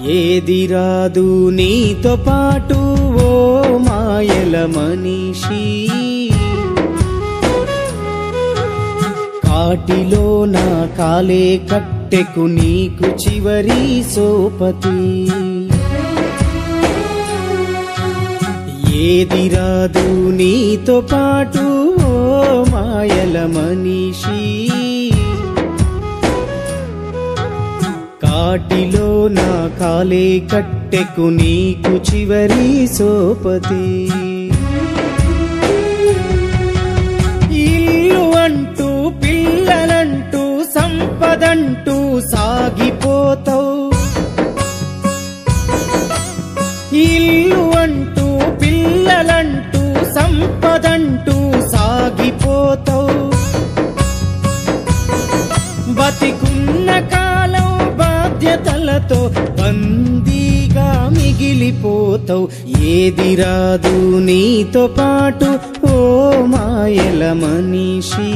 ఏది రాదు నీతో పాటు ఓ మాయల మనిషి, కాటిలో నా కాలే కట్టెకు నీకు చివరి సోపతి. ఏది రాదు నీతో పాటు ఓ మాయల మనిషి, కాటిలో నా కాలే కట్టెకు నీకు చివరి సోపతి. ఇల్లు అంటూ పిల్లలంటూ సంపదంటూ సాగిపోతావు, ఇల్లు అంటూ పిల్లలంటూ సంపదంటూ సాగిపోతావు. బతికున్న కాలం బాధ్యతలతో బందీగా మిగిలిపోతావు. ఏది రాదు నీతో పాటు ఓ మాయల మనిషి,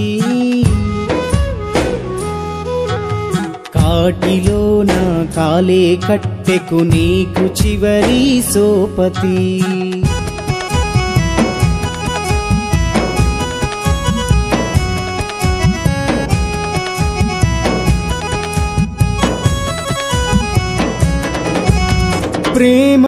కాటిలో నా కాలే కట్టెకు నీకు చివరి సోపతి. ప్రేమ